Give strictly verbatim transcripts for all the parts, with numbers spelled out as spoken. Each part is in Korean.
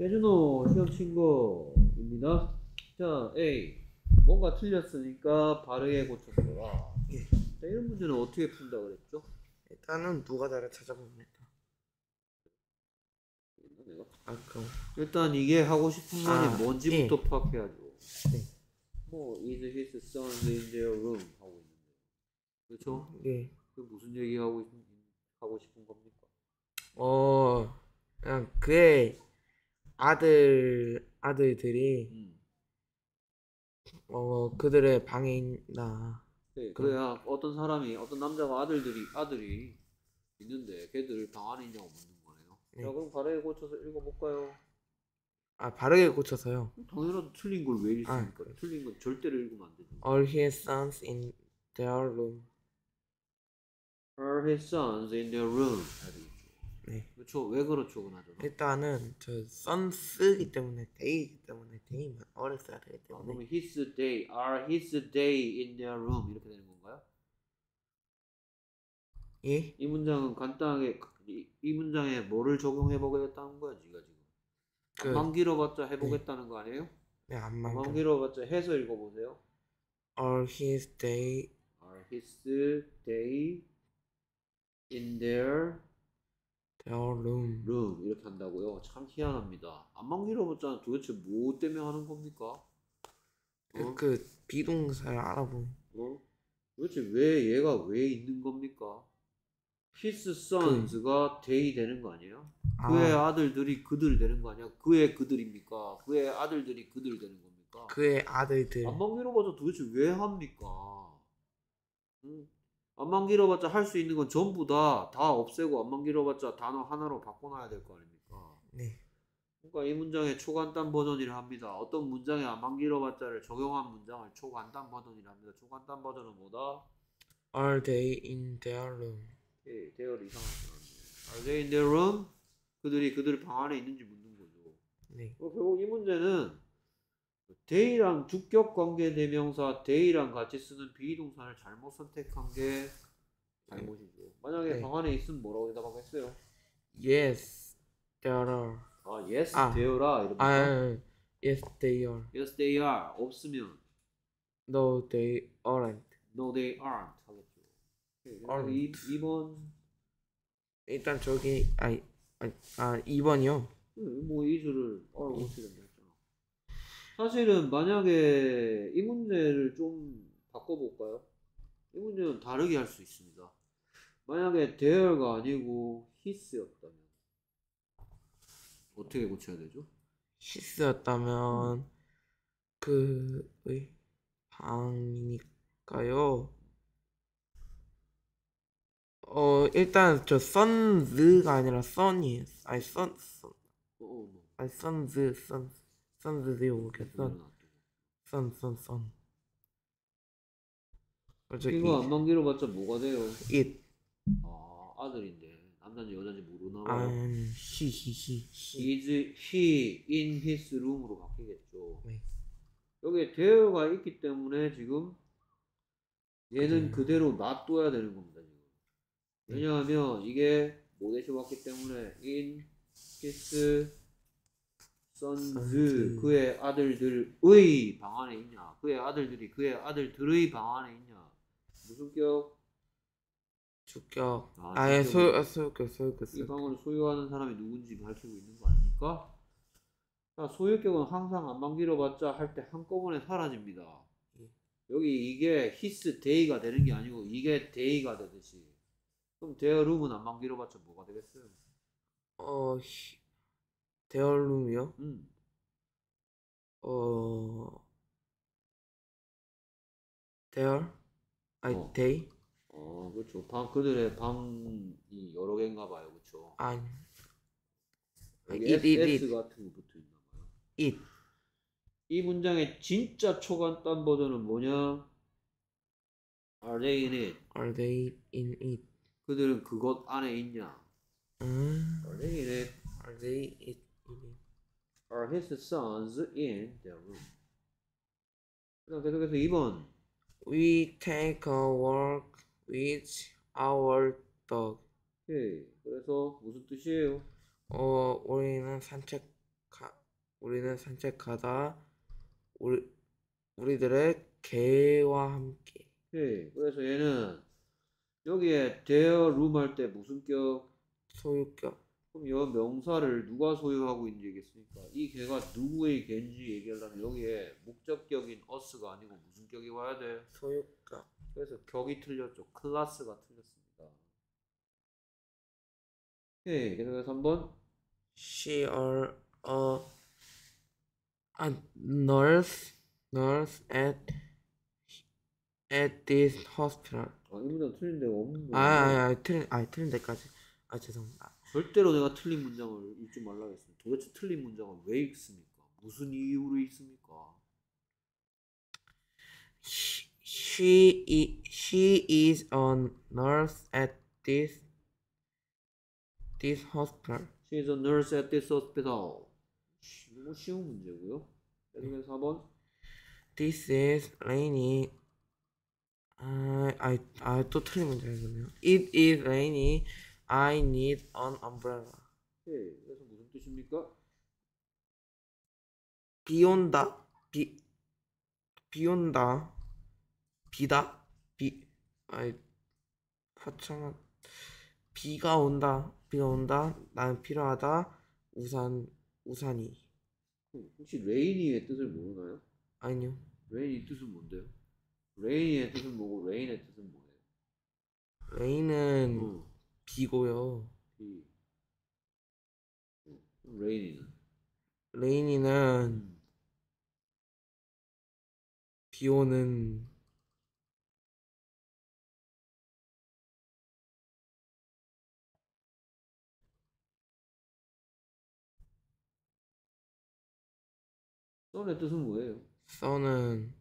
깨준호 시험 친 거입니다. 자, A. 뭔가 틀렸으니까 바르게 고쳐서라. 예. 자, 이런 문제는 어떻게 푼다 그랬죠? 일단은 누가 나를 찾아봅니다. 내가? 아 그럼 일단 이게 하고 싶은 말이 아, 뭔지부터 예. 파악해야죠. 네. 뭐 is his son in their room 하고 있는데, 그렇죠? 예. 그 무슨 얘기 하고 있, 하고 싶은 겁니까? 어 그냥 그의 아들 아들들이 음. 어 그들의 방에 있나. 네, 그럼 그래야 어떤 사람이 어떤 남자가 아들들이 아들이 있는데 걔들 방 안에 있냐고 묻는 거네요. 네. 자, 그럼 바르게 고쳐서 읽어볼까요? 아 바르게 고쳐서요. 당연한 틀린 걸 왜 아 읽습니까? 틀린 건 절대로 읽으면 안 되죠. all his sons in their room. Are his sons in their room? 해야 되겠죠. 네. 그렇죠. 왜 그렇죠, 그나저나. 일단은 저 sons이기 때문에 day이기 때문에 day만 어를 써야 되기 아, 때문에 그러면 his day, are his day in their room 이렇게 되는 건가요? 예? 이 문장은 간단하게 이, 이 문장에 뭐를 적용해 보겠다는 거야, 지가 지금. 그 안만 길어봤자 해보겠다는 거 아니에요? 네, 안만 안만 그 길어봤자 해서 읽어보세요. all his day Are his day in their their room. room 이렇게 한다고요? 참 희한합니다. 안만 길어봤자 도대체 뭐 때문에 하는 겁니까? 그, 어? 그 비동사를 알아보. 어? 도대체 왜 얘가 왜 있는 겁니까? his sons가 they 되는 거 아니에요? 그의 아, 아들들이 그들 되는 거 아니야? 그의 그들입니까? 그의 아들들이 그들 되는 겁니까? 그의 아들들. 안만 길어봤자 도대체 왜 합니까? 응? 안만 길어봤자 할 수 있는 건 전부 다 다 없애고 안만 길어봤자 단어 하나로 바꿔놔야 될 거 아닙니까? 네. 그러니까 이 문장의 초간단 버전이라 합니다. 어떤 문장에 안만 길어봤자를 적용한 문장을 초간단 버전이라 합니다. 초간단 버전은 뭐다? Are they in their room? 예, 대열 이상한 사람이에요. Are they in their room? 그들이 그들 방 안에 있는지 묻는 거죠. 네. 어, 결국 이 문제는 they랑 주격 관계 대명사 they랑 같이 쓰는 비동사를 잘못 선택한 게 잘못이죠. 만약에 네. 방 안에 있으면 뭐라고 대답하겠어요? Yes, there are. 아, yes, 아. they라 이럽니까? 아, yes, they are. yes, they are. 없으면 No, they aren't. no, they aren't 하겠죠. 네, 그래서 aren't. 이, 이 번 일단 저기 아이 아, 아 이 번이요. 뭐 이수를 어로 고쳐야 된다 했잖아. 사실은 만약에 이 문제를 좀 바꿔볼까요? 이 문제는 다르게 할 수 있습니다. 만약에 there가 아니고 his였다면 어떻게 고쳐야 되죠? his였다면 그의 방이니까요. 어 일단 저 sons가 아니라 son이에요. 아니 son, son. 어, 어, 뭐. 아니 sons, sons, sons요. 오케이, son, son, son, son. 그렇죠. 이거 it, 안만 길어봤자 뭐가 돼요? it. 아, 아들인데 남자인지 여자인지 모르나 아, 봐요. he, he, he, he. is he in his room으로 바뀌겠죠. 네. 여기에 there가 있기 때문에 지금 얘는 그래요. 그대로 놔둬야 되는 겁니다. 지금. 네. 왜냐하면 이게 모대시 왔기 때문에 in his sons sons. 그의 아들들의 방 안에 있냐? 그의 아들들이 그의 아들들의 방 안에 있냐? 무슨 격? 주격. 아, 아예 주격이요. 소유, 소유격, 소유격, 이 소유격. 방을 소유하는 사람이 누군지 밝히고 있는 거 아닙니까? 자, 소유격은 항상 안만 길어봤자 할 때 한꺼번에 사라집니다. 예. 여기 이게 his day가 되는 게 아니고 이게 day가 되듯이. 그럼 their room은 안만 길어봤자 뭐가 되겠어요? 어, 히, 대얼룸이요? 음. 어, 대얼? 아니, 어. 데이? 어, 그렇죠. 방, 그들의 방이 여러 개인가 봐요. 그렇죠. 아니, 여기 it, S, it, S it, 같은 거 붙어 있나 봐요. it. 이 문장의 진짜 초간단 버전은 뭐냐? Are they in it? Are they in it? 그들은 그것 안에 있냐? 음, Are they in it? are they in it? Are his sons in their room? 그다음 계속해서 이 번. We take a walk with our dog. 오케이. 그래서 무슨 뜻이에요? 어, 우리는 산책 가, 우리는 산책하다. 우리 우리들의 개와 함께. 오케이. 그래서 얘는 여기에 their room 할 때 무슨 격? 소유격. 그럼 여 명사를 누가 소유하고 있는지 얘기했으니까 이 개가 누구의 개인지 얘기하려면 여기에 목적격인 us가 아니고 무슨 격이 와야 돼? 소유격. 그래서 격이 틀렸죠. 클래스가 틀렸습니다. 오케이. 그래서 삼 번. She are a, a nurse nurse at at this hospital. 아, 이 문장 틀린 데가 없는 아, 거예요. 아, 아, 틀린, 아, 틀린 데까지. 아, 죄송합니다. 절대로 내가 틀린 문장을 읽지 말라고 했습니다. 도대체 틀린 문장을 왜 읽습니까? 무슨 이유로 읽습니까? She, she, i- she is a nurse at this this hospital. She is a nurse at this hospital. 너무 쉬운 문제고요. 그래서 사 번. This is rainy. 아, 아, 아, 또 틀린 문제였네요. It is rainy. I need an umbrella. 오케이. 그래서 무슨 뜻입니까? 비 온다. 비, 비 온다. 비다. 비, 아이, 화창한. 비가 온다. 비가 온다. 난 필요하다. 우산, 우산이. 혹시 레이니의 뜻을 모르나요? 아니요. 레이니 뜻은 뭔데요? 레이니의 뜻은 뭐고 레인의 뜻은 뭐예요? 레인은 어, 비고요. 비. 어, 레이니는. 레인이는 음. 비 오는 썬의 뜻은 뭐예요? 선은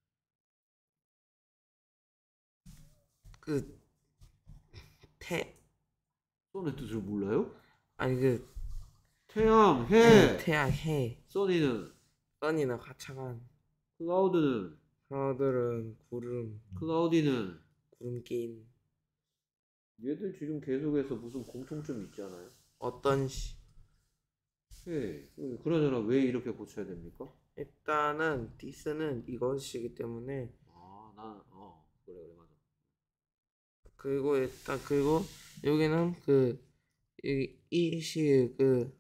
그 태, 썬의 뜻을 몰라요? 아니 그 태양, 해, 해. 태양, 해. 써니는 선이는 화창한. 클라우드는 클라우드는 구름, 클라우디는 구름 낀. 얘들 지금 계속해서 무슨 공통점이 있잖아요. 어떤 시 예. 그러잖아. 왜 이렇게 고쳐야 됩니까? 일단은 디스는 이것이기 때문에 아, 난 어, 그래 그래 맞아. 그리고 일단 그리고 여기는 그 이시 그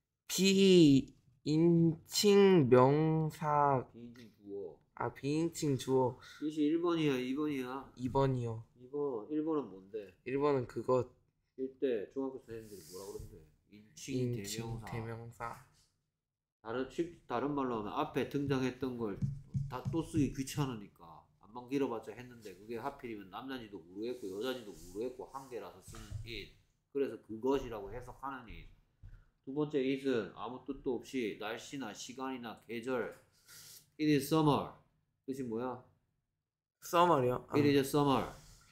비인칭 명사. 비인칭 주어. 아 비인칭 주어. 이시 일 번이야, 이 번이야? 이 번이요. 이 번. 일 번은 뭔데? 일 번은 그것. 일때 중학교 선생님들이 뭐라 그러는데? 인칭, 인칭 대명사. 대명사. 다른 식 다른 말로 하면 앞에 등장했던 걸 다 또 쓰기 귀찮으니까 안만 길어봤자 했는데 그게 하필이면 남자인지도 모르겠고 여자인지도 모르겠고 한 개라서 쓰는 it. 그래서 그것이라고 해석하는 it. 두 번째 it은 아무 뜻도 없이 날씨나 시간이나 계절. It is summer. 뜻이 뭐야? 써머리요. It is summer.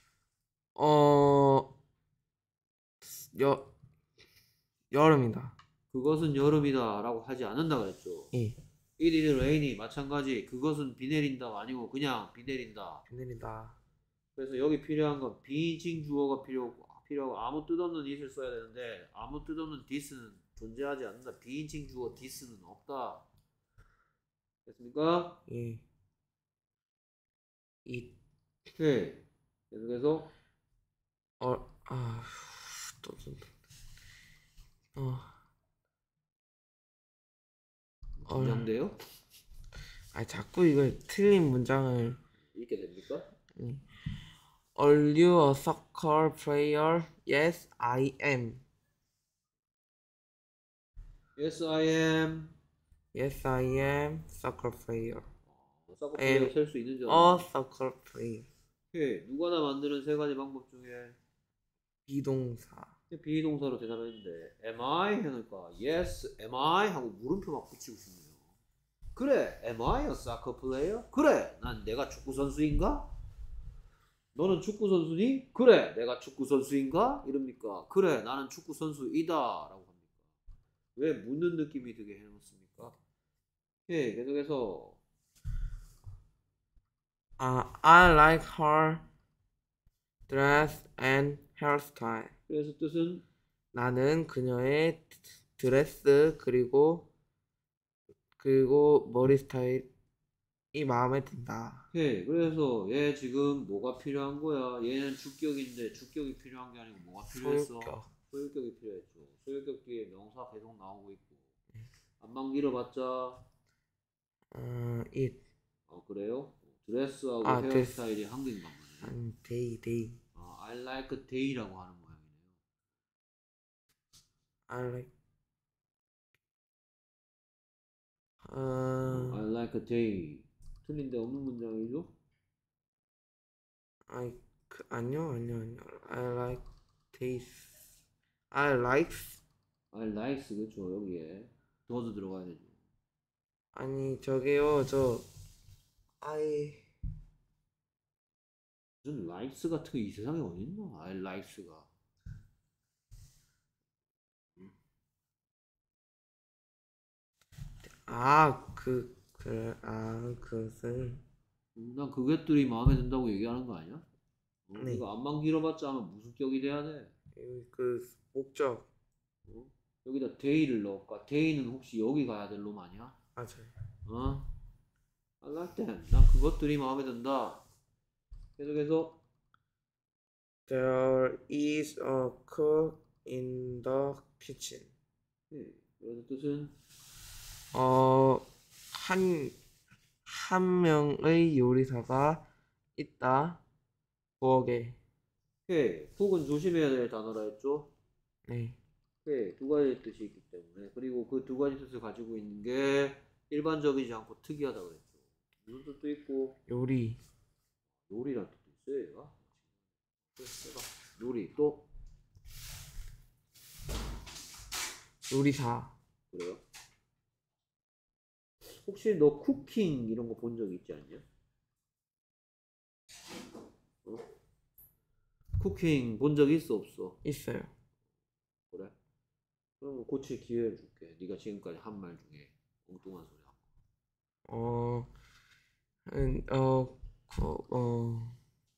어, 여, 여름이다. 그것은 여름이다 라고 하지 않는다 그랬죠. 예, It is rainy. 마찬가지. 그것은 비 내린다 아니고 그냥 비 내린다. 비 내린다. 그래서 여기 필요한 건 비인칭 주어가 필요하고, 필요하고 아무 뜻없는 it을 써야 되는데 아무 뜻없는 this는 존재하지 않는다. 비인칭 주어 this는 없다. 됐습니까? 예, 이, 네. 계속해서 어, 아, 또, 좀, 어, 얼, 긴장돼요? 아, 자꾸 이걸 틀린 문장을. 읽게 됩니까? 예. Are you a soccer player? Yes, I am. Yes, I am. Yes, I am soccer player. 사커 am 플레이어 셀수 있는지 A 알아요? soccer player. 오케이. 누가 다 만드는 세 가지 방법 중에 비동사. 비동사로 대답했는데 am I? 하니까 yes, am I? 하고 물음표 막 붙이고 싶네요. 그래, am I a soccer player? 그래, 난 내가 축구 선수인가? 너는 축구 선수니? 그래, 내가 축구 선수인가? 이럽니까? 그래, 나는 축구 선수이다 라고 합니까? 왜 묻는 느낌이 들게 해놓습니까? 예, 계속해서 아, I like her dress and hairstyle. 그래서 뜻은 나는 그녀의 드레스 그리고 그리고 머리 스타일이 마음에 든다. 오케이. 그래서 얘 지금 뭐가 필요한 거야? 얘는 주격인데 주격이 필요한 게 아니고 뭐가 필요했어? 소유격. 소유격이 필요했죠. 소유격 뒤에 명사 계속 나오고 있고. 안만 길어봤자 어, it. 어 그래요? 드레스하고 아, 헤어스타일이 한국인가 보네. 아니, they, they. 어, I like day라고 하는 모양이네요. I like. 어, I like day. 틀린 데 없는 문장이죠? I, 그, 아니요, 아니요, 아니요. I like taste. I like. I likes 그쵸 여기에 does 들어가야 되죠. 아니, 저게요, 저. I. 무슨 likes 같은 게 이 세상에 어딨나? I likes가. 아, 그, 그래, 아, 그것을. 음, 난 그것들이 마음에 든다고 얘기하는 거 아니야? 어? 네. 이거 안만 길어봤자 하면 무슨 격이 돼야 돼? 이- 그, 목적. 어? 여기다 day를 넣을까? day는 혹시 여기 가야 될 놈 아니야? 맞아요. 어? I like them. 난 그것들이 마음에 든다. 계속해서 There is a cook in the kitchen. 예, 그래서 뜻은 어, 한, 한 명의 요리사가 있다. 부엌에. 회, 쿡은 조심해야 될 단어라 했죠? 네. 회, 두 가지 뜻이 있기 때문에 그리고 그 두 가지 뜻을 가지고 있는 게 일반적이지 않고 특이하다 그랬죠. 무슨 뜻도 있고 요리. 요리란 뜻도 있어요 얘가. 그래서 내가 요리 또 요리사. 그래요? 혹시 너 쿠킹 이런 거 본 적 있지 않냐? 어? 쿠킹 본 적 있어 없어? 있어요. 그래? 그럼 고칠 기회를 줄게. 네가 지금까지 한 말 중에 엉뚱한 소리 하고. 어, 음, 어, 구, 어,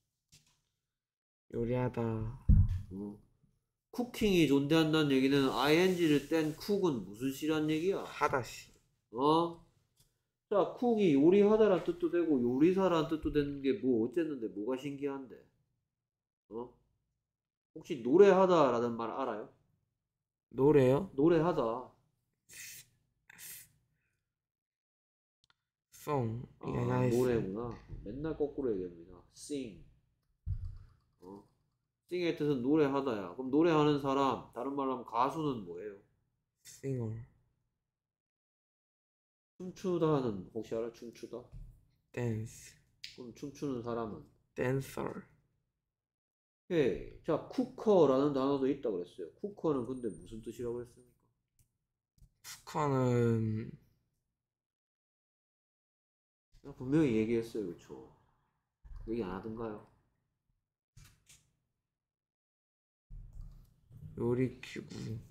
요리하다. 어? 쿠킹이 존재한다는 얘기는 아이엔지를 뗀 쿡은 무슨 시란 얘기야? 하다시. 어? 자, 쿡이 요리하다란 뜻도 되고 요리사란 뜻도 되는 게 뭐 어쨌는데 뭐가 신기한데? 어? 혹시 노래하다라는 말 알아요? 노래요? 노래하다. song. 아, 이게 아니라 노래구나. 맨날 거꾸로 얘기합니다. sing. 어? sing의 뜻은 노래하다야. 그럼 노래하는 사람, 다른 말로 하면 가수는 뭐예요? singer. 춤추다는 혹시 알아? 춤추다? dance. 그럼 춤추는 사람은? dancer. 예. 자, 쿠커라는 단어도 있다 그랬어요. 쿠커는 근데 무슨 뜻이라고 그랬습니까? 쿠커는 내가 분명히 얘기했어요. 그쵸? 얘기 안 하던가요? 요리기구.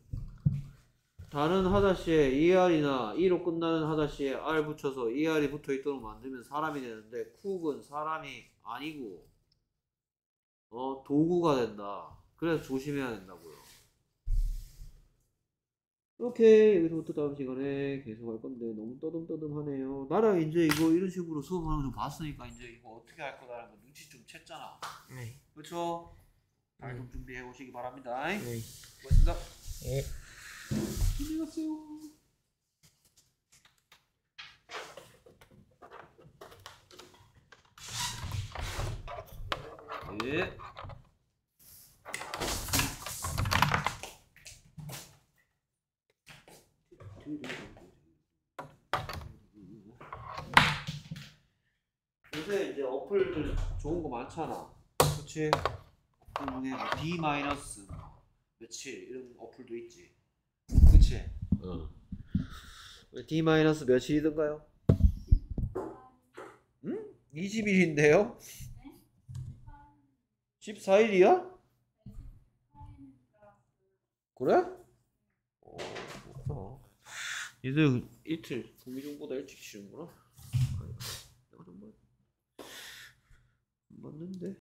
다른 하다시에 이알이나 이로 끝나는 하다시에 알 붙여서 이알이 붙어 있도록 만들면 사람이 되는데 쿡은 사람이 아니고 어 도구가 된다. 그래서 조심해야 된다고요. 오케이 여기서부터 다음 시간에 계속 할 건데 너무 떠듬떠듬하네요. 나랑 이제 이거 이런 식으로 수업하는 거 좀 봤으니까 이제 이거 어떻게 할 거다라는 거 눈치 좀 챘잖아. 네. 그렇죠? 잘 좀 준비해 오시기 바랍니다. 네. 고맙습니다. 네. 안녕히 가세요. 예. 요새 이제 어플들 좋은 거 많잖아. 그치? 어플 중에 뭐 D 마이너스 며칠 이런 어플도 있지. 그치? 어. D 마이너스 며칠이던가요? 응? 이십 일인데요? 십사 일이야? 그래? 어, 그렇구나. 얘들 이틀 구미중보다 일찍 쉬는구나. 내가 좀 뭐- 맞는데?